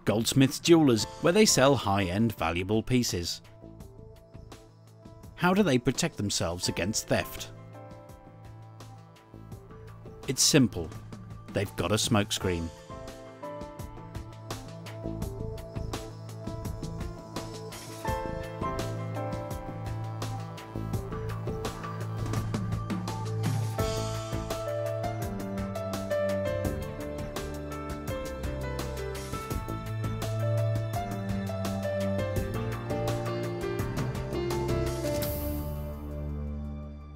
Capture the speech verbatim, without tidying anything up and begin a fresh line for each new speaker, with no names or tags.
Goldsmiths Jewellers, where they sell high-end valuable pieces. How do they protect themselves against theft? It's simple. They've got a smokescreen.